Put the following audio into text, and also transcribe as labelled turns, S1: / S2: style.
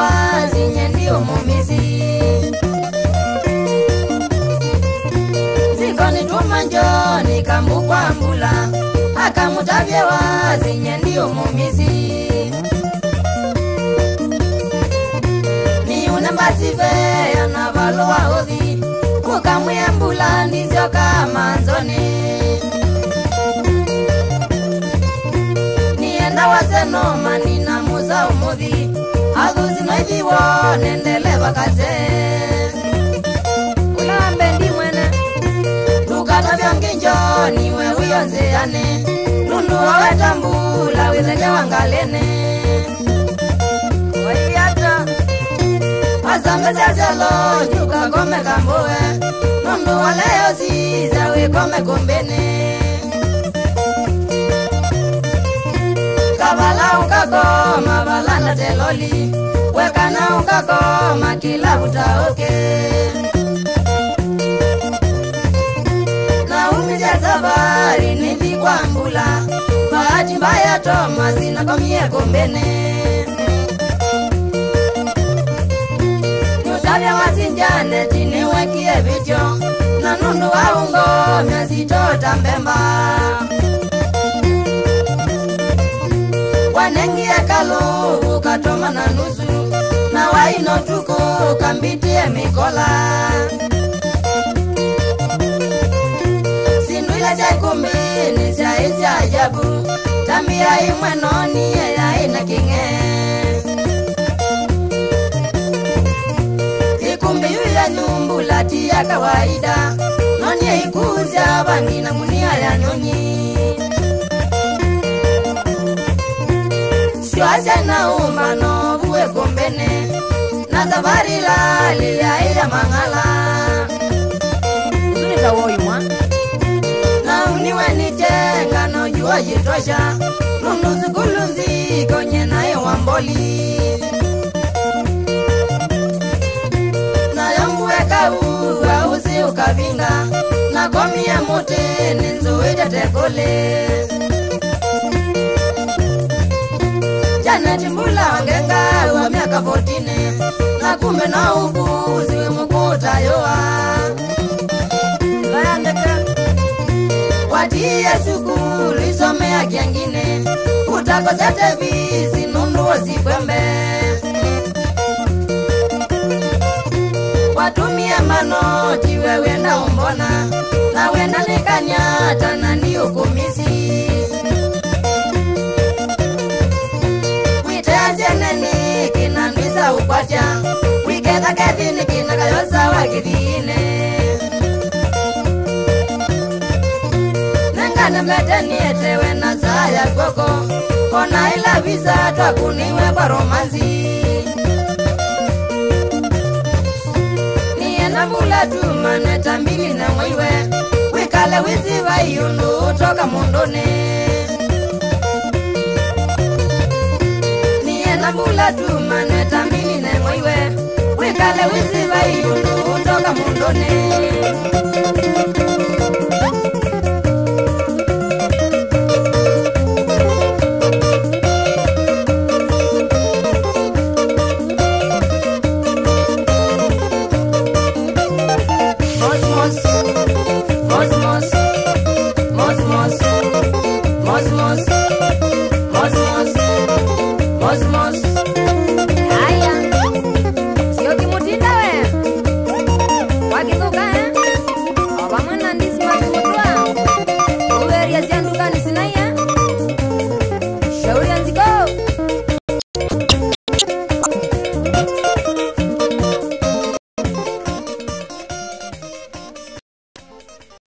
S1: wazi nyendio mumisi Zikoni tumanjoni kambu kwa mbula Akamutavye wazi nyendio mumisi Ni unembasive ya navalo wa odhi Ukamwe mbula ndizyo kama nzoni Nienda waseno manina muza umuthi Adhuzi noiviwo nendele bakaze Ulambe ndi mwene Lukata vyonginjo niwe uyonzeane Nundu wawe tambula witheke wangalene Waiyata Azambe zazelo nyuka kome kambowe Nundu waleyo ziza wikome kombene Kabala ukakoma balanda teloli Wekana ukakoma kila utaoke Na umizia safari nithi kwa mbula Bahati mbaya toma zinakomie kombene Nyutavya wasinjane chini wekie vicho Na nundu wa ungo miazitota mbemba Wanengie kalu ukatoma na nusu Na waino tuko kambitie mikola Sinduile chai kumbini chaisi ajabu Tambia imwenoni ya ina kinge Ikumbi yuya nyumbu lati ya kawaida Noni ikuzia bangi na munia ya nyonyi Siwaja na umano buwe kombene Na safari lali ya iya mangala Uzunita woi mwa Na uniwe nitenga no jua jitosha Nundu zikulunzi konye na ewa mboli Na yombuwe kaua uzi ukavinga Na komi ya mute ninzuide tekole Janet mbula wangenga wa miaka 14 Na kumbe na upuzi we mukuta yoa Bayandeka Watie shukuru isomea kiangine Utakosa tevisi nundu wasikwembe Watumie manoti we wenda umbona Na wenda nikanyata na ni ukumisi Jeneni kina ndwisa ukwacha Wiketha kethini kina kayosa wakithine Nengane meteni etewe na zaya koko Kona ila visa twakuniwe kwa romanzi Nienda mbula tumane tambili na mwiwe Wikale wiziva iyundu utoka mundone Mbula tumane tambili ne mwiwe Wikale wiziva iyundu utoka mundone Mosmos Mosmos Mosmos Mosmos Mosmos Mosmos